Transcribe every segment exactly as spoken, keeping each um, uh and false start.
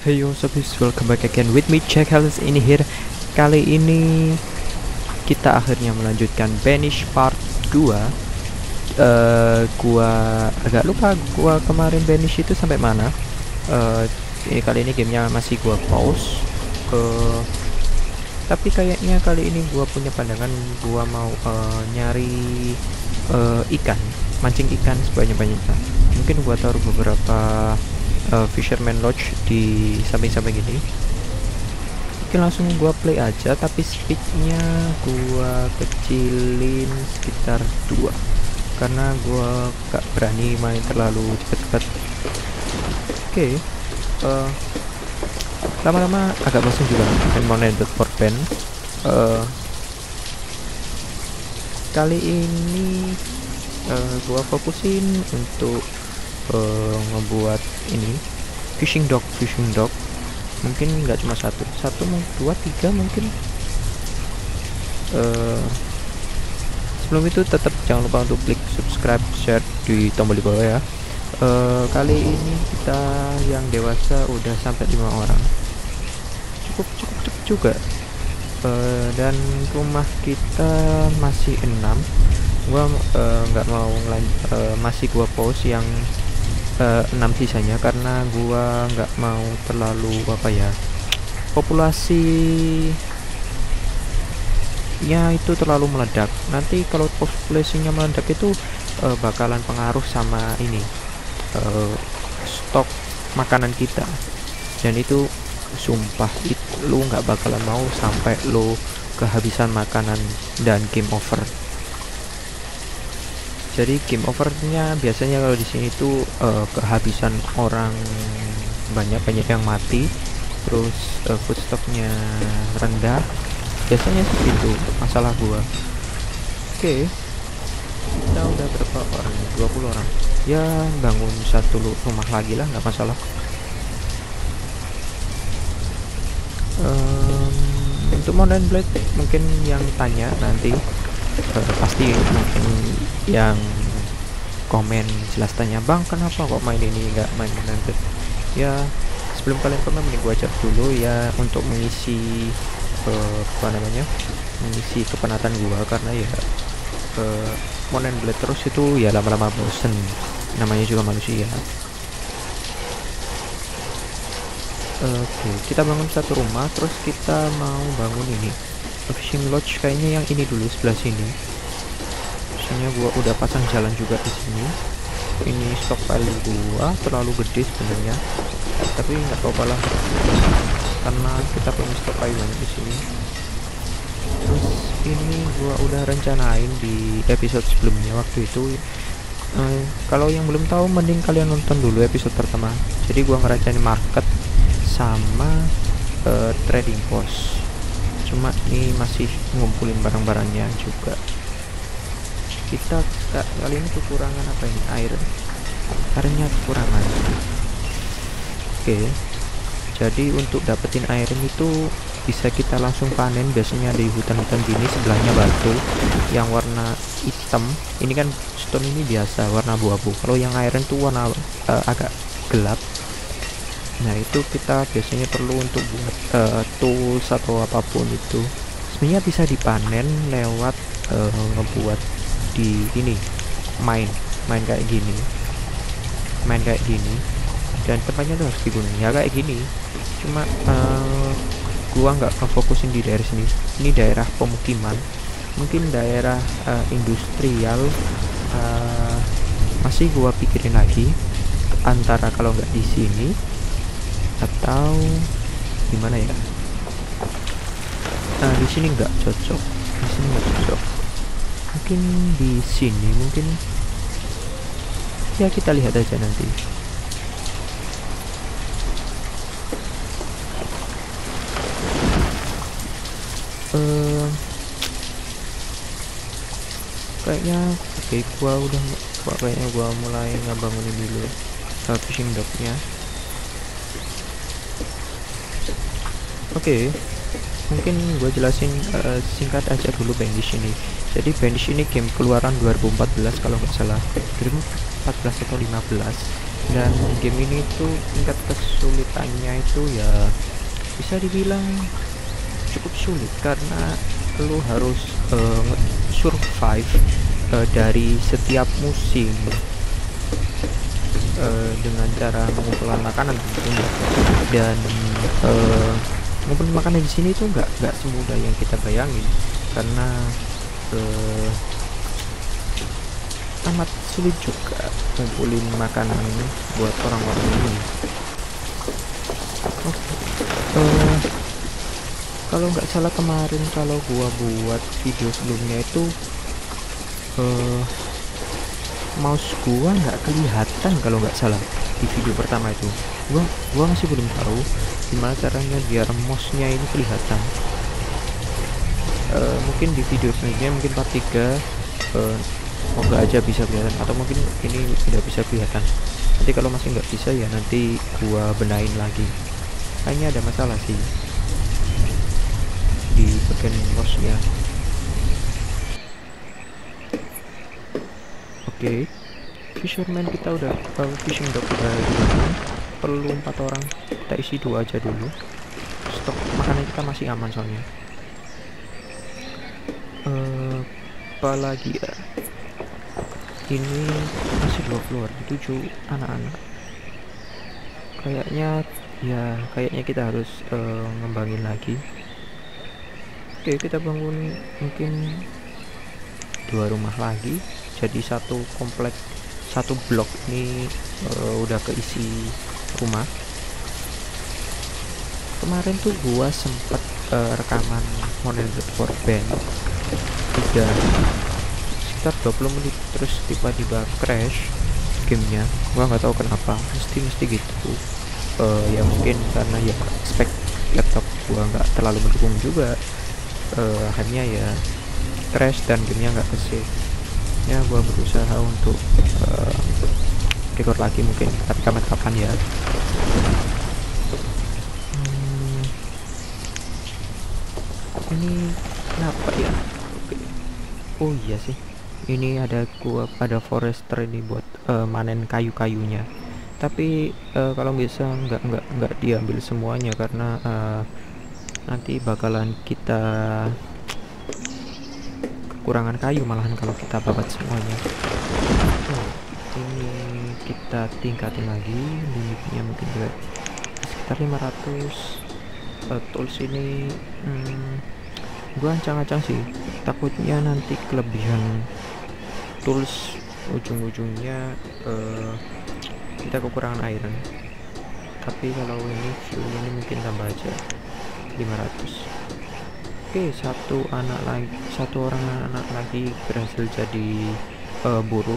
Hey yo, subis, welcome back again with me, Jack Hells ini here. Kali ini kita akhirnya melanjutkan Banish Part dua. uh, Gua agak lupa gua kemarin Banish itu sampai mana. uh, Ini kali ini gamenya masih gua pause. uh, Tapi kayaknya kali ini gua punya pandangan. Gua mau uh, nyari uh, ikan, mancing ikan sebanyak-banyaknya. Mungkin gua taruh beberapa Uh, Fisherman Lodge di samping-samping ini. Oke, langsung gua play aja, tapi speednya gua kecilin sekitar dua karena gua gak berani main terlalu cepet-cepet. Oke, uh, lama-lama agak bosan juga main Mounted Warband. uh, Kali ini uh, gua fokusin untuk Uh, ngebuat ini fishing dock fishing dock mungkin nggak cuma satu satu dua tiga mungkin. Uh, sebelum itu tetap jangan lupa untuk klik subscribe, share di tombol di bawah ya. Uh, kali ini kita yang dewasa udah sampai lima orang, cukup cukup cukup juga. Uh, dan rumah kita masih enam. Gua nggak uh, mau uh, masih gua pause yang Uh, enam sisanya karena gua nggak mau terlalu apa ya, populasinya itu terlalu meledak. Nanti kalau populasinya meledak itu uh, bakalan pengaruh sama ini uh, stok makanan kita, dan itu sumpah itu lu nggak bakalan mau sampai lu kehabisan makanan dan game over. Jadi game overnya biasanya kalau di sini tuh uh, kehabisan orang, banyak banyak yang mati, terus uh, food stocknya rendah. Biasanya segitu masalah gua. Oke, kita udah berapa orang? dua puluh orang. Ya bangun satu rumah lagi lah, nggak masalah. Um, untuk Mountain Blade mungkin yang tanya nanti. Uh, pasti mungkin yang komen jelas tanya, bang kenapa kok main ini nggak main Mounted. Ya sebelum kalian komen mending gua ajak dulu ya untuk mengisi uh, apa namanya mengisi kepenatan gua, karena ya uh, Mountain Blade terus itu ya lama-lama bosen, namanya juga manusia. Oke, okay, kita bangun satu rumah, terus kita mau bangun ini fishing lodge, kayaknya yang ini dulu sebelah sini. Biasanya gua udah pasang jalan juga di sini. Ini stockpile gua terlalu gede sebenarnya, tapi nggak apa-apa lah karena kita punya stockpile banyak di sini. Terus ini gua udah rencanain di episode sebelumnya waktu itu. Eh, kalau yang belum tahu mending kalian nonton dulu episode pertama. Jadi gua ngerancanain market sama eh, trading post. Cuma ini masih ngumpulin barang-barangnya juga. Kita kali ini kekurangan apa ini? Air. Airnya kekurangan. Oke. Jadi untuk dapetin air itu bisa kita langsung panen. Biasanya di hutan-hutan gini sebelahnya batu yang warna hitam. Ini kan stone ini biasa warna abu-abu. Kalau yang iron tuh warna uh, agak gelap. Nah itu kita biasanya perlu untuk buat uh, tools atau apapun itu. Sebenarnya bisa dipanen lewat uh, ngebuat di ini main main kayak gini, main kayak gini, dan tempatnya tuh harus digunung ya kayak gini. Cuma uh, gua nggak fokusin di daerah sini. Ini daerah pemukiman, mungkin daerah uh, industrial. Uh, masih gua pikirin lagi antara kalau nggak di sini atau gimana ya. Nah di sini nggak cocok, di sini nggak cocok. Mungkin di sini, mungkin ya kita lihat aja nanti. Uh, kayaknya oke, okay, gua udah gua, kayaknya gua mulai ngebangunin dulu uh, fishing docknya. Oke, okay. Mungkin gue jelasin uh, singkat aja dulu Banish ini. Jadi Banish ini game keluaran dua ribu empat belas kalau nggak salah, dua ribu empat belas atau lima belas. Dan game ini tuh tingkat kesulitannya itu ya bisa dibilang cukup sulit, karena lu harus uh, survive uh, dari setiap musim uh, dengan cara mengumpulkan makanan tentunya. Dan uh, ngumpulin makanan di sini tuh nggak nggak semudah yang kita bayangin, karena uh, amat sulit juga ngumpulin makanan buat orang-orang ini. Okay. Uh, kalau nggak salah kemarin kalau gua buat video sebelumnya itu uh, mouse gua nggak kelihatan kalau nggak salah di video pertama itu. Gua gua masih belum tahu gimana caranya biar mouse-nya ini kelihatan. Uh, mungkin di video selanjutnya, mungkin part tiga, uh, moga aja bisa kelihatan, atau mungkin ini tidak bisa kelihatan. Nanti kalau masih nggak bisa ya nanti gua benahin lagi. Kayaknya ada masalah sih di bagian mouse-nya. Oke, okay. Fisherman kita udah, uh, fishing dock udah dibangun, perlu empat orang, kita isi dua aja dulu. Stok makanan kita masih aman soalnya. Uh, apalagi ya, ini masih dua keluar, tujuh anak-anak. Kayaknya ya kayaknya kita harus uh, ngembangin lagi. Oke, kita bangun mungkin dua rumah lagi, jadi satu komplek, satu blok ini uh, udah keisi rumah. Kemarin tuh gua sempet uh, rekaman Modern Warfare Band udah sekitar dua puluh menit, terus tiba-tiba crash gamenya. Gua nggak tahu kenapa, mesti mesti gitu. Uh, ya mungkin karena ya spek laptop gua nggak terlalu mendukung juga. Uh, akhirnya ya crash dan gamenya nggak ke-save. Ya gua berusaha untuk uh, record lagi mungkin, tapi kapan-kapan ya. hmm, ini kenapa ya? Oh iya sih, ini ada gua ada forester ini buat uh, manen kayu-kayunya, tapi uh, kalau bisa nggak nggak nggak diambil semuanya, karena uh, nanti bakalan kita kekurangan kayu malahan kalau kita babat semuanya. Oh, ini kita tingkatin lagi limitnya, mungkin juga sekitar lima ratus. uh, tools ini hmm, gua ancang-ancang sih, takutnya nanti kelebihan tools ujung-ujungnya uh, kita kekurangan iron. Tapi kalau ini fuel ini mungkin tambah aja lima ratus. Oke, satu anak lagi, satu orang anak lagi berhasil jadi uh, buruh.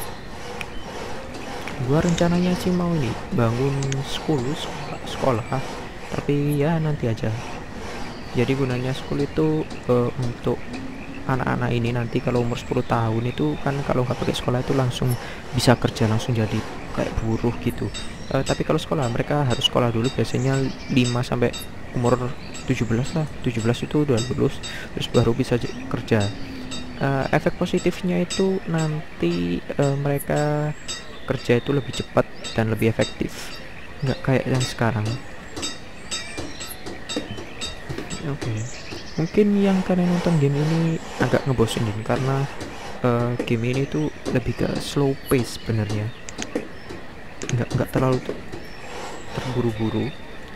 Gua rencananya sih mau ini bangun sekolah, sekolah, sekolah, tapi ya nanti aja. Jadi gunanya sekolah itu uh, untuk anak-anak ini nanti kalau umur sepuluh tahun itu kan, kalau nggak pakai sekolah itu langsung bisa kerja, langsung jadi kayak buruh gitu. Uh, tapi kalau sekolah mereka harus sekolah dulu, biasanya lima sampai umur tujuh belas lah, tujuh belas itu udah lulus, terus baru bisa kerja. Uh, efek positifnya itu nanti uh, mereka kerja itu lebih cepat dan lebih efektif, nggak kayak yang sekarang. Oke, okay. Mungkin yang kalian nonton game ini agak ngebosenin karena uh, game ini tuh lebih ke slow pace sebenarnya, nggak nggak terlalu terburu-buru.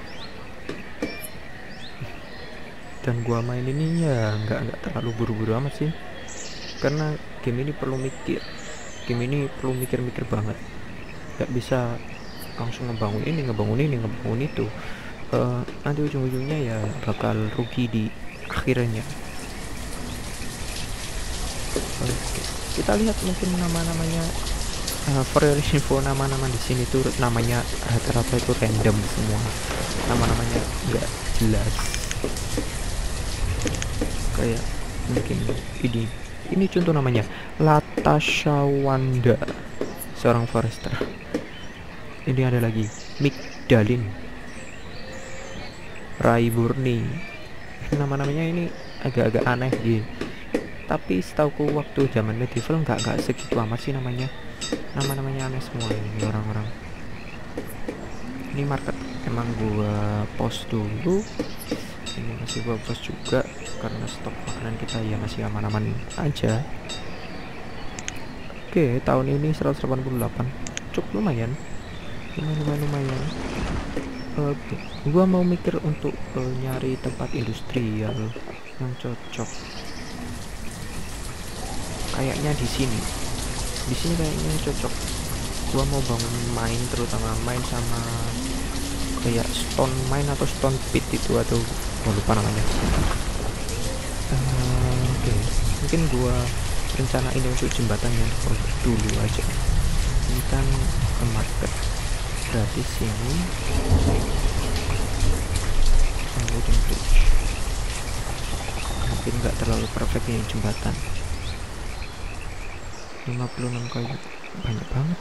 Dan gua main ini ya nggak nggak terlalu buru-buru amat sih, karena game ini perlu mikir, game ini perlu mikir-mikir banget, nggak bisa langsung ngebangun ini ngebangun ini ngebangun itu. Uh, nanti ujung-ujungnya ya bakal rugi di akhirnya. Oke, kita lihat mungkin nama-namanya. Uh, for your info, nama-nama di sini tuh namanya rata-rata itu random semua, nama-namanya nggak jelas. Kayak mungkin ini ini contoh namanya Latashawanda, seorang forester. Ini ada lagi Migdalin, Raiburni. Nama-namanya ini agak-agak aneh gitu, tapi setauku waktu zaman medieval nggak nggak segitu amat sih namanya. Nama-namanya aneh semua ini orang-orang. Ini market emang gua post dulu, ini masih gua post juga karena stok makanan kita ya masih aman-aman aja. Oke, tahun ini seratus delapan puluh delapan, cukup lumayan, lumayan lumayan, lumayan. Oke, gua mau mikir untuk uh, nyari tempat industrial yang cocok. Kayaknya di sini, di sini kayaknya cocok. Gua mau bangun mine, terutama mine sama kayak stone mine atau stone pit itu, atau oh, lupa namanya. Uh, Oke, okay. Mungkin gua rencana ini untuk jembatannya dulu aja. Ini kan ke market gratis ini. Oh, wooden bridge. Mungkin nggak terlalu perfect ini jembatan. lima puluh enam kayu, banyak banget.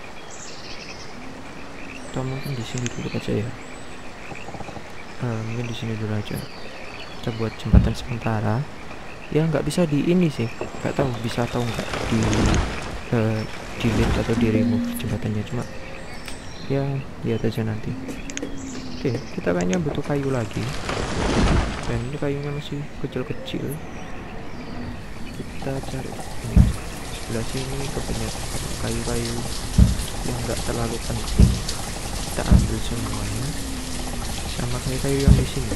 Atau mungkin di sini dulu aja ya. Uh, mungkin di sini dulu aja. Kita buat jembatan sementara. Ya nggak bisa di ini sih, nggak tahu bisa atau nggak di uh, delete atau di remove jembatannya, cuma ya lihat aja nanti. Oke, kita kayaknya butuh kayu lagi, dan ini kayunya masih kecil-kecil. Kita cari ini sebelah sini, kebanyakan kayu-kayu yang nggak terlalu penting kita ambil semuanya, sama kayu-kayu yang di sini.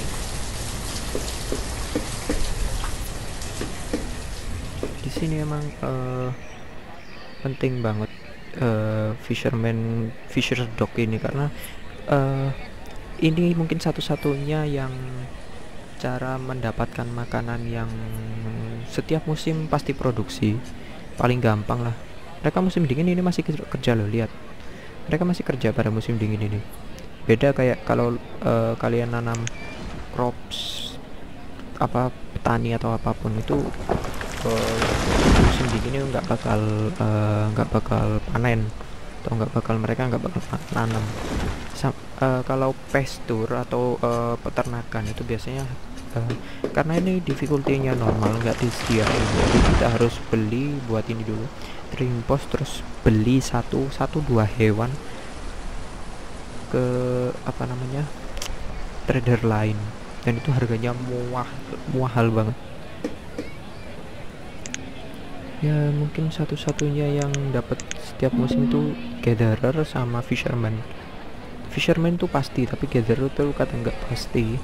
Di sini emang uh, penting banget uh, fisherman fisher dog ini, karena uh, ini mungkin satu-satunya yang cara mendapatkan makanan yang setiap musim pasti produksi. Paling gampang lah, mereka musim dingin ini masih kerja loh, lihat mereka masih kerja pada musim dingin ini. Beda kayak kalau uh, kalian nanam crops apa, petani atau apapun itu uh, musim dingin ini nggak bakal nggak uh, bakal panen, atau nggak bakal mereka nggak bakal nanam. Sam, uh, kalau pasture atau uh, peternakan itu biasanya uh, karena ini difficulty-nya normal, nggak disediain, jadi kita harus beli buat ini dulu, trading post, terus beli satu satu dua hewan ke apa namanya trader lain, dan itu harganya muah mahal banget. Ya mungkin satu-satunya yang dapat setiap musim itu gatherer sama fisherman. Fisherman itu pasti, tapi gatherer itu kata nggak pasti.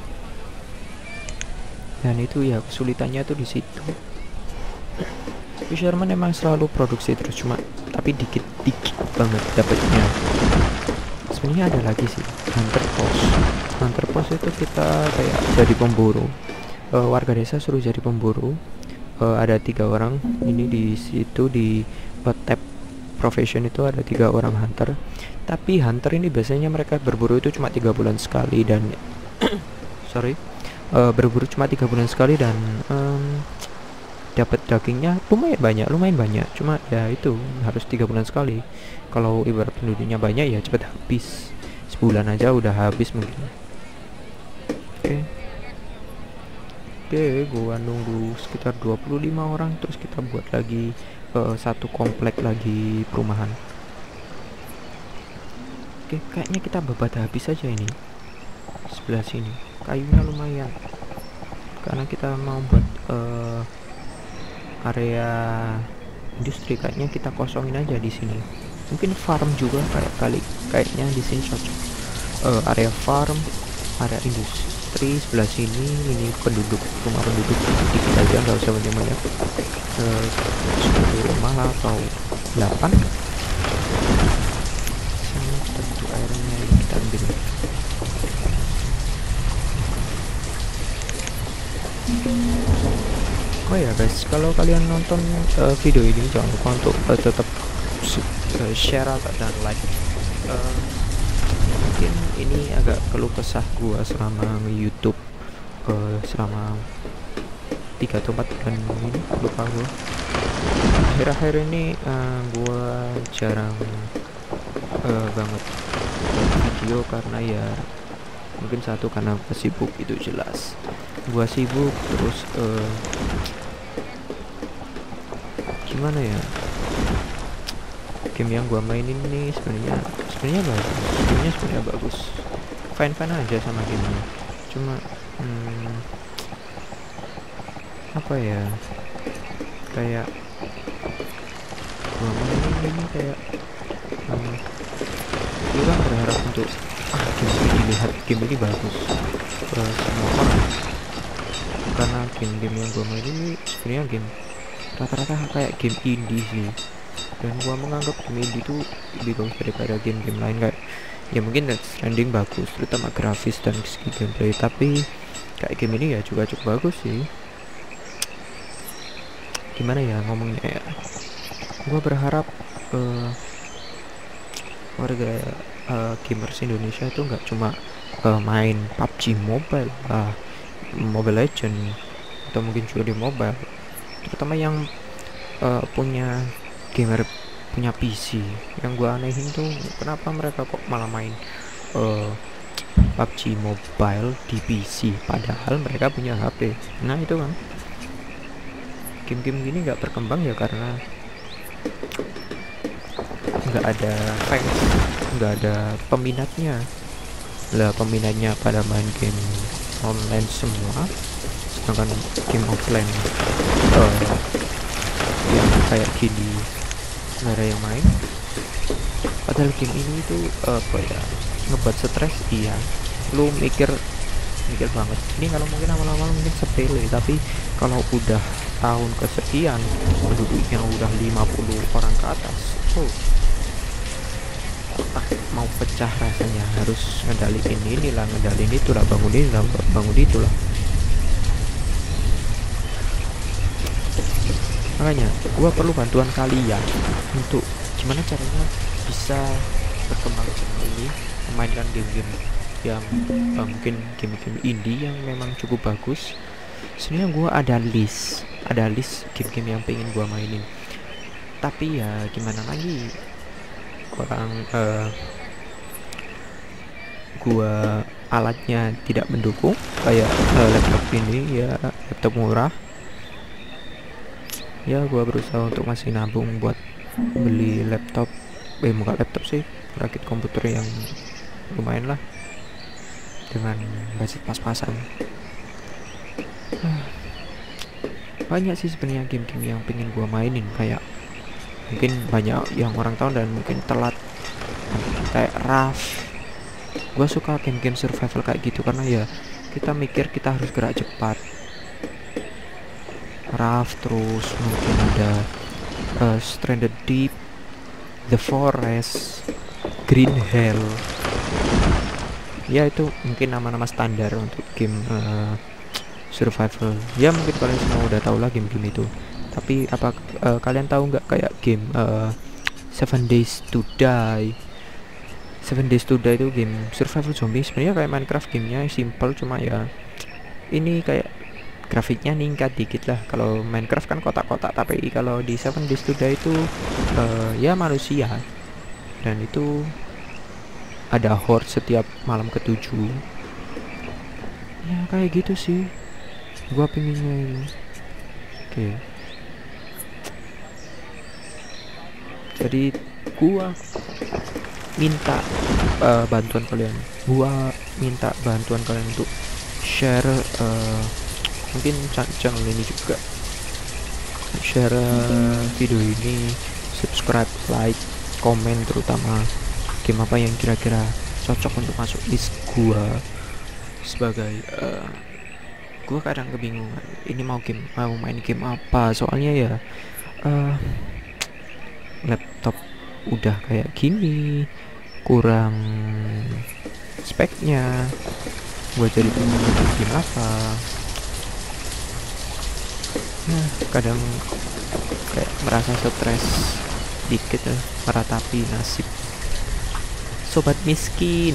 Dan itu ya kesulitannya tuh di situ. Fisherman emang selalu produksi terus, cuma tapi dikit-dikit banget dapatnya. Sebenarnya ada lagi sih, hunter post. Hunter post itu kita kayak jadi pemburu. Uh, warga desa suruh jadi pemburu. Uh, ada tiga orang ini di situ di uh, tab profession itu ada tiga orang hunter. Tapi hunter ini biasanya mereka berburu itu cuma tiga bulan sekali, dan sorry uh, berburu cuma tiga bulan sekali dan um, dapat dagingnya lumayan banyak, lumayan banyak. Cuma ya itu harus tiga bulan sekali. Kalau ibarat penduduknya banyak ya cepet habis, sebulan aja udah habis mungkin. Oke. Okay. Oke, okay, gua nunggu sekitar dua puluh lima orang, terus kita buat lagi uh, satu komplek lagi perumahan. Oke, okay, kayaknya kita babat habis aja ini. Sebelah sini kayunya lumayan, karena kita mau buat uh, area industri. Kayaknya kita kosongin aja di sini. Mungkin farm juga kayak kali kayaknya di sini cocok. Uh, area farm, area industri sebelah sini. Ini penduduk, rumah penduduk dikit aja, nggak usah banyak-banyak. Uh, sepuluh rumah lah atau delapan. Sama kita butuh airnya, ini kita ambil. Oh ya guys, kalau kalian nonton uh, video ini jangan lupa untuk uh, tetap uh, share dan like. Uh, mungkin ini agak keluh kesah gua selama YouTube uh, selama tiga atau empat bulan ini, lupa gua. Akhir-akhir ini uh, gua jarang uh, banget video karena ya mungkin satu karena gua sibuk, itu jelas. Gua sibuk terus uh, gimana ya, game yang gua mainin ini sebenarnya sebenarnya bagus, gamenya sebenarnya bagus, fine fine aja sama gamenya, cuma hmm, apa ya, kayak gua mainin ini kayak hmm, lu kan berharap untuk ah game ini dilihat, game ini bagus ke semua orang, karena game-game yang gua mainin ini sebenarnya game rata-rata kayak game indie sih, dan gua menganggap game indie itu lebih bagus daripada game-game lain. Kayak ya mungkin Death Stranding bagus terutama grafis dan segi gameplay, tapi kayak game ini ya juga cukup bagus sih. Gimana ya ngomongnya ya, gua berharap uh, warga uh, gamers Indonesia itu nggak cuma uh, main P U B G Mobile, uh, Mobile Legend, atau mungkin juga di mobile, terutama yang uh, punya gamer punya P C. Yang gua anehin tuh kenapa mereka kok malah main uh, P U B G Mobile di P C padahal mereka punya H P. Nah itu kan game-game gini nggak berkembang ya karena nggak ada fans, nggak ada peminatnya lah. Peminatnya pada main game online semua, sedangkan game offline uh, yang kayak gini nggak ada yang main. Padahal game ini itu uh, apa ya, ngebuat stres. Iya, lu mikir mikir banget ini kalau mungkin awal-awal mungkin sepele, tapi kalau udah tahun kesekian penduduknya udah lima puluh orang ke atas, oh ah, mau pecah rasanya, harus ngedaliin inilah, ngedaliin itulah, bangun inilah, bangun itulah. Makanya gua perlu bantuan kalian untuk gimana caranya bisa berkembang channel ini, memainkan game-game yang uh, mungkin game-game indie yang memang cukup bagus. Sebenarnya gua ada list ada list game-game yang pengen gua mainin, tapi ya gimana lagi, orang uh, gua alatnya tidak mendukung, kayak uh, laptop ini ya laptop murah ya. Gua berusaha untuk masih nabung buat beli laptop, eh bukan laptop sih, rakit komputer yang lumayan lah dengan budget pas-pasan. Banyak sih sebenarnya game-game yang pengen gua mainin, kayak mungkin banyak yang orang tahu dan mungkin telat, kayak Raft. Gua suka game-game survival kayak gitu karena ya kita mikir kita harus gerak cepat. Raft, terus mungkin ada uh, Stranded Deep, The Forest, Green Hell. Ya itu mungkin nama-nama standar untuk game uh, survival. Ya mungkin kalian semua udah tahu lah game-game itu. Tapi apa uh, kalian tahu nggak kayak game uh, Seven Days to Die? Seven Days to Die itu game survival zombie, sebenarnya kayak Minecraft, gamenya simple, cuma ya ini kayak grafiknya ningkat dikit lah. Kalau Minecraft kan kotak-kotak, tapi kalau di Seven Days to Die itu uh, ya manusia, dan itu ada horde setiap malam ketujuh. Ya kayak gitu sih gua pengennya ini. Oke okay. Jadi gua minta uh, bantuan kalian gua minta bantuan kalian untuk share uh, mungkin channel ini juga, share uh, video ini, subscribe, like, komen, terutama game apa yang kira-kira cocok untuk masuk list gua. Sebagai uh, gua kadang kebingungan ini mau game mau main game apa, soalnya ya uh, laptop udah kayak gini, kurang speknya, gua jadi bingung main game apa. Nah kadang kayak merasa stres dikit lah, meratapi nasib sobat miskin.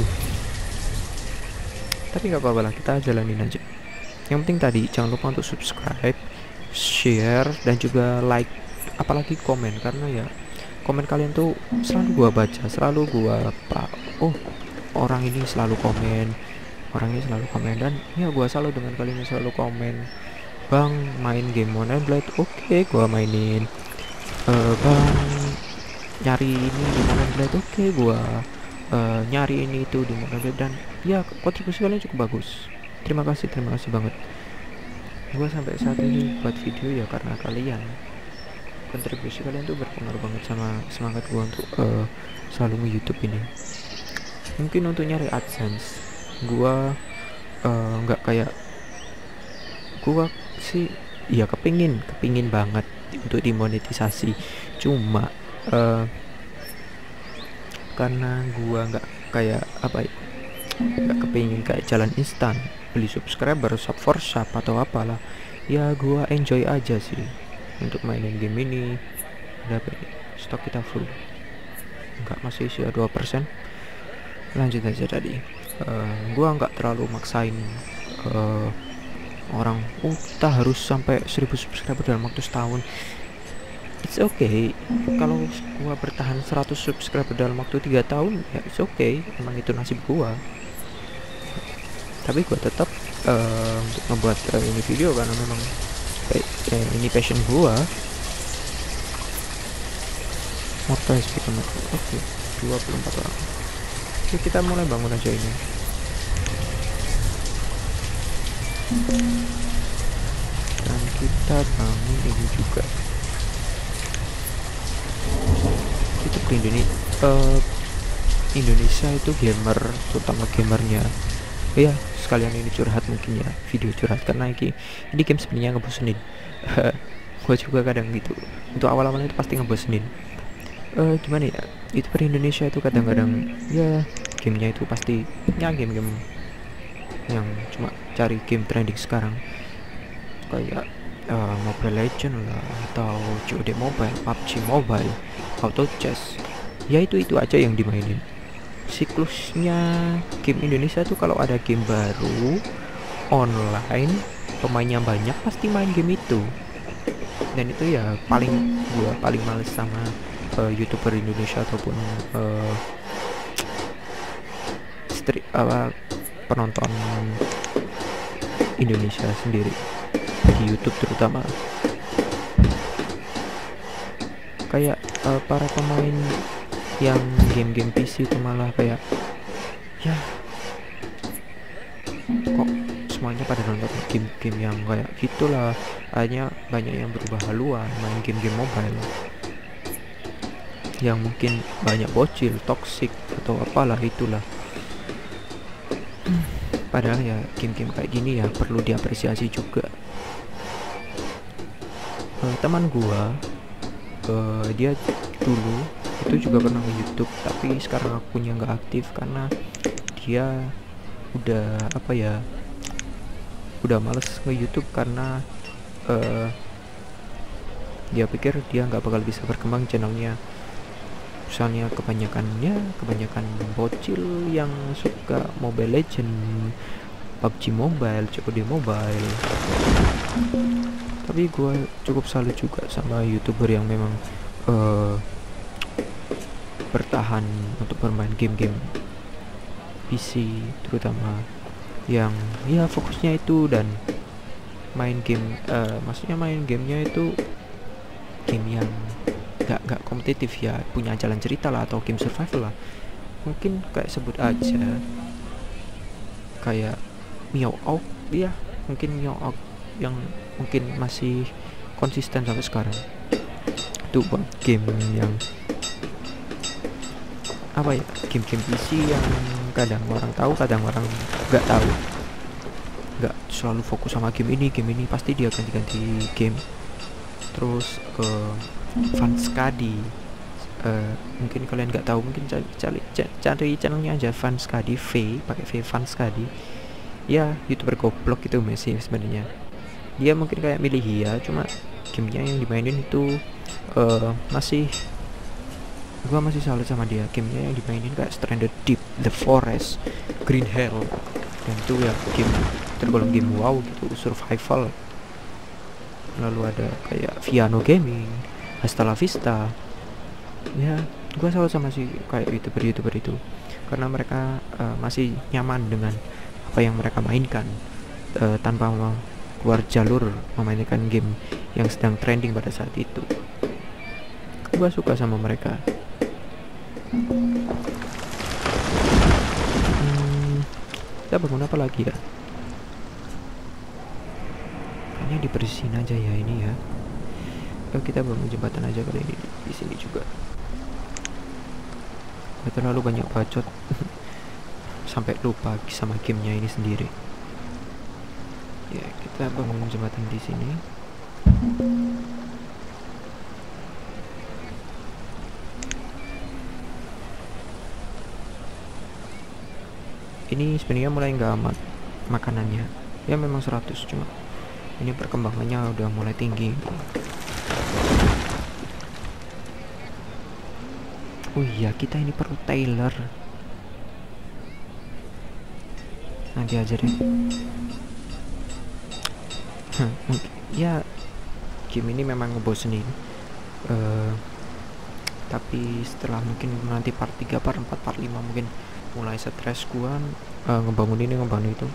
Tapi nggak apa-apa lah, kita jalanin aja. Yang penting tadi jangan lupa untuk subscribe, share, dan juga like, apalagi komen, karena ya komen kalian tuh selalu gua baca, selalu gua pak oh orang ini selalu komen, orang ini selalu komen, dan ya gua selalu dengan kalian yang selalu komen. Bang main game Moonlight Blade, oke okay, gua mainin. uh, bang nyari ini di Mountain Blade, oke okay, gua uh, nyari ini itu di Mountain Blade, dan ya kontribusi kalian cukup bagus. Terima kasih, terima kasih banget. Gua sampai saat ini buat video ya karena kalian. Kontribusi kalian tuh berpengaruh banget sama semangat gua untuk uh, selalu nge-YouTube ini. Mungkin untuk nyari AdSense gua nggak uh, kayak gua sih ya kepingin kepingin banget untuk dimonetisasi, cuma uh, karena gua nggak kayak apa ya, nggak kepingin kayak jalan instan beli subscriber, sub for sub atau apalah. Ya gua enjoy aja sih untuk mainin game ini. Udah stok kita full, nggak, masih isi dua persen. Lanjut aja tadi. uh, gua nggak terlalu maksain uh, orang, oh kita harus sampai seribu subscriber dalam waktu setahun. It's okay kalau gua bertahan seratus subscriber dalam waktu tiga tahun, ya it's okay, emang itu nasib gua. Tapi gua tetap uh, untuk membuat uh, ini video karena memang eh, eh, ini passion gua. Mortal speaker, oke okay. dua puluh empat orang. Oke, kita mulai bangun aja ini. Dan kita bangun ini juga. Itu di Indonesia, uh, Indonesia itu gamer, terutama gamernya. Ya, sekalian ini curhat mungkin ya, video curhat karena ini, ini game sebenarnya ngebosenin. Gue juga kadang gitu. Untuk awal-awalnya itu pasti ngebosenin. Uh, gimana ya? Youtuber Indonesia itu kadang-kadang ya gamenya itu pasti ya game-game yang cuma cari game trending sekarang, kayak uh, Mobile Legend lah, atau C O D Mobile, P U B G Mobile, Auto Chess. Ya itu itu aja yang dimainin. Siklusnya game Indonesia tuh kalau ada game baru online, pemainnya banyak, pasti main game itu. Dan itu ya paling gua paling males sama uh, YouTuber Indonesia ataupun uh, street apa penonton Indonesia sendiri di YouTube terutama. Kayak uh, para pemain yang game-game P C itu malah kayak ya kok semuanya pada nonton game-game yang kayak gitulah, hanya banyak yang berubah haluan main game-game mobile yang mungkin banyak bocil, toxic atau apalah itulah. Padahal ya game-game kayak gini ya perlu diapresiasi juga. Uh, teman gua uh, dia dulu itu juga pernah ke YouTube, tapi sekarang akunnya nggak aktif karena dia udah apa ya, udah males nge YouTube karena uh, dia pikir dia nggak bakal bisa berkembang channelnya. Misalnya kebanyakannya kebanyakan bocil yang suka Mobile Legend, P U B G Mobile, C O D Mobile. Tapi gue cukup salut juga sama YouTuber yang memang uh, bertahan untuk bermain game-game P C, terutama yang ya fokusnya itu dan main game, uh, maksudnya main gamenya itu game yang gak gak kompetitif ya, punya jalan cerita lah atau game survival lah. Mungkin kayak sebut aja kayak Mio Out ya, mungkin Mio Out yang mungkin masih konsisten sampai sekarang. Itu buat game yang apa ya, game-game P C yang kadang orang tahu kadang orang nggak tahu, nggak selalu fokus sama game ini game ini pasti dia ganti-ganti game. Terus uh, Fanskadi, uh, mungkin kalian nggak tahu, mungkin cari, cari cari channelnya aja Fanskadi, V pakai V, Fanskadi ya, YouTuber goblok itu masih sebenarnya. Dia mungkin kayak milih ya, cuma gamenya yang dimainin itu uh, masih gua masih salut sama dia. Gamenya yang dimainin kayak Stranded Deep, The Forest, Green Hell, dan itu ya game tergolong game wow gitu, survival. Lalu ada kayak Viano Gaming, Hasta La Vista. Ya gua salut sama si kayak youtuber-youtuber itu karena mereka uh, masih nyaman dengan apa yang mereka mainkan, uh, tanpa keluar jalur memainkan game yang sedang trending pada saat itu. Gua suka sama mereka. hmm, kita bangun apa lagi ya? Kayaknya dibersihin aja ya ini ya. Oh, kita bangun jembatan aja kali ini di sini juga. Gak terlalu banyak bacot sampai lupa sama gamenya ini sendiri. Ya, kita bangun jembatan di sini. Ini sebenarnya mulai nggak amat makanannya. Ya memang seratus, cuma ini perkembangannya udah mulai tinggi. Oh iya, kita ini perlu Taylor. Nanti aja deh. Ya, game ini memang ngebosenin. Uh, tapi setelah mungkin nanti part tiga, part empat, part lima mungkin mulai stres gua uh, ngebangun ini ngebangun itu.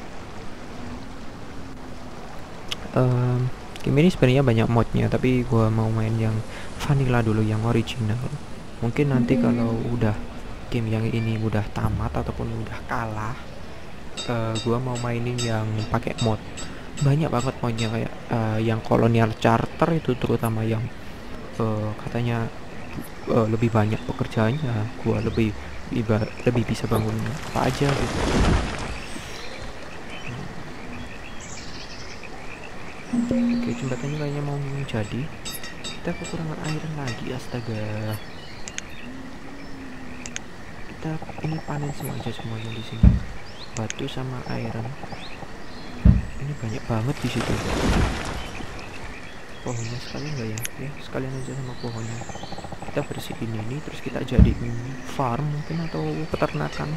Uh, game ini sebenarnya banyak modnya, tapi gua mau main yang vanilla dulu, yang original. Mungkin nanti kalau udah game yang ini udah tamat ataupun udah kalah, uh, gua mau mainin yang pakai mod. Banyak banget modnya, kayak uh, yang Colonial Charter itu, terutama yang uh, katanya uh, lebih banyak pekerjaannya. Gua lebih lebih, lebih bisa bangun apa aja gitu. hmm. Oke, jembatannya kayaknya mau jadi. Kita kekurangan air lagi, astaga. Kita ini panen semua aja semuanya di sini, batu sama iron. Ini banyak banget di situ. Pohonnya sekalian nggak ya? Ya sekalian aja sama pohonnya. Kita bersihin ini, terus kita jadiin farm mungkin atau peternakan.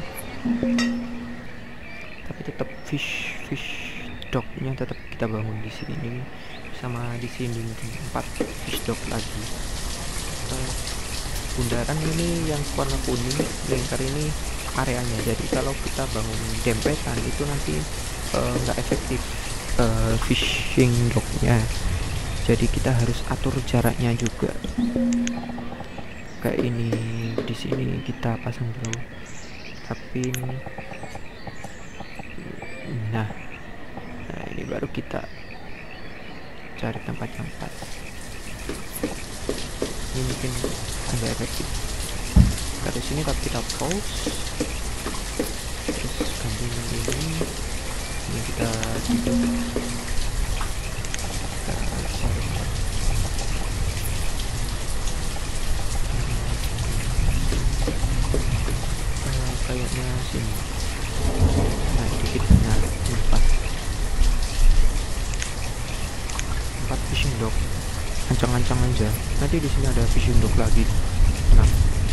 Tapi tetap fish fish docknya tetap kita bangun di sini, sama di sini mungkin empat fish dock lagi. Uh, bundaran ini yang warna kuning lingkar ini areanya, jadi kalau kita bangun dempetan itu nanti nggak uh, efektif uh, fishing docknya, jadi kita harus atur jaraknya juga. Kayak ini di sini kita pasang dulu, tapi nah nah ini baru kita cari tempat yang pas. Ini mungkin agak efektif dari sini, tapi kita pause, terus ganti yang ini. Ini kita tidur. Uh, kayaknya sini nah dikit, nah empat empat fishing dock, ancang-ancang aja. Nanti di sini ada fishing dock lagi. Nah,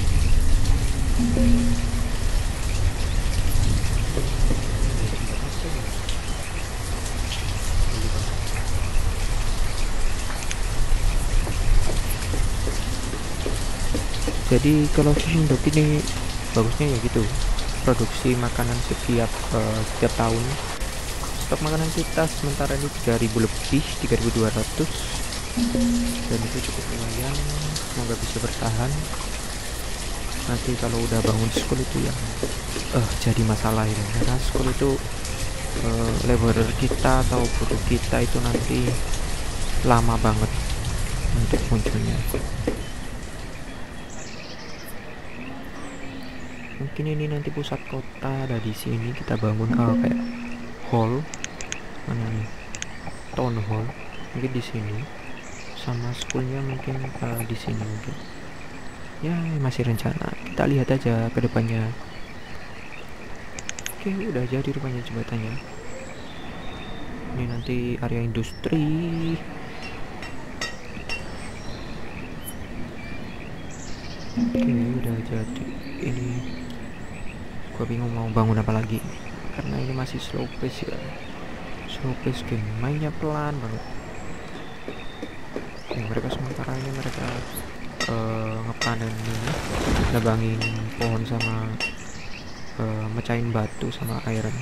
jadi kalau fishing dock ini bagusnya ya gitu, produksi makanan setiap uh, setiap tahun. Stok makanan kita sementara ini tiga ribu lebih, tiga ribu dua ratus, dan itu cukup lumayan. Semoga bisa bertahan. Nanti kalau udah bangun school itu yang uh, jadi masalah ini, karena school itu uh, laborer kita atau buruh kita itu nanti lama banget untuk munculnya. Mungkin ini nanti pusat kota ada di sini, kita bangun uh, kayak hall, mana nih, town hall mungkin di sini, sama schoolnya mungkin uh, di sini mungkin. Ya masih rencana, kita lihat aja ke depannya. Oke, udah jadi rupanya jembatannya. Ini nanti area industri. Oke, udah jadi. Ini gua bingung mau bangun apa lagi, karena ini masih slow pace ya. Slow pace game, mainnya pelan banget. Oke, mereka sementara ini mereka Uh, ngepanen ini, nebangin pohon sama uh, mecahin batu sama iron.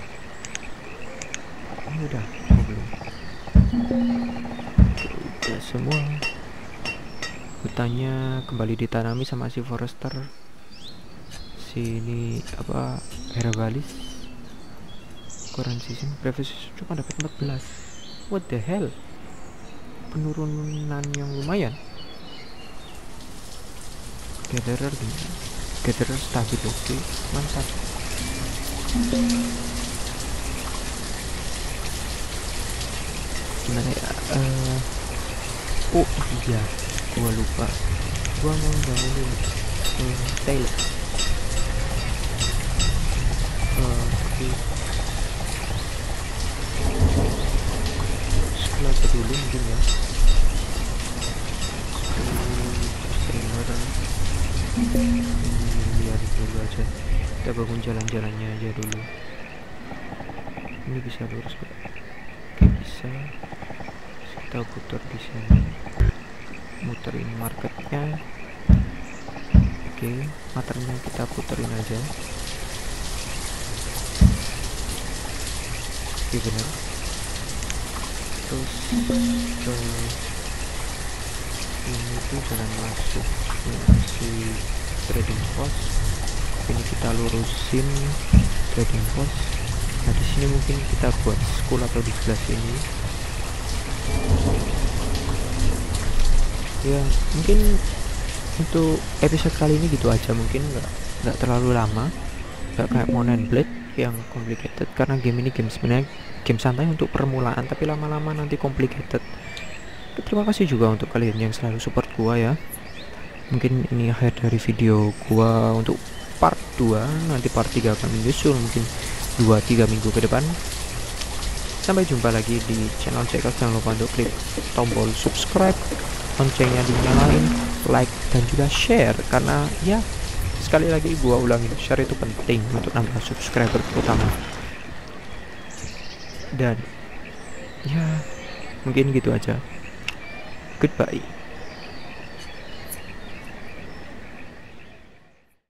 Ini udah oh, belum? Udah semua. Hutannya kembali ditanami sama si forester. si ini apa Herbalis current season previous season cuma dapat empat belas. What the hell, penurunan yang lumayan. Gatherer gini, gatherer stabil, oke okay. Mantap. Gimana ya, uh, oh iya gua lupa, gua mau bangunin uh, Taylor uh, okay. Sekolah dulu mungkin ya, streamer lihat dulu aja, kita bangun jalan-jalannya aja dulu. Ini bisa lurus kok, oke bisa. Kita putar di sini, muterin marketnya. Oke, materinya kita puterin aja. Oke benar. Terus ke ini tuh jalan masuk, ini masih trading post. Ini kita lurusin trading post. Nah di sini mungkin kita buat school atau di sebelah sini. Ya mungkin untuk episode kali ini gitu aja, mungkin nggak nggak terlalu lama, nggak kayak Mount and Blade yang complicated, karena game ini game sebenarnya game santai untuk permulaan, tapi lama-lama nanti complicated. Terima kasih juga untuk kalian yang selalu support gua ya. Mungkin ini akhir dari video gua untuk part dua, nanti part tiga akan menyusul mungkin dua tiga minggu ke depan. Sampai jumpa lagi di channel Cekal. Jangan lupa untuk klik tombol subscribe, loncengnya dinyalain, like dan juga share, karena ya sekali lagi gua ulangin, share itu penting untuk nambah subscriber terutama. Dan ya mungkin gitu aja, goodbye.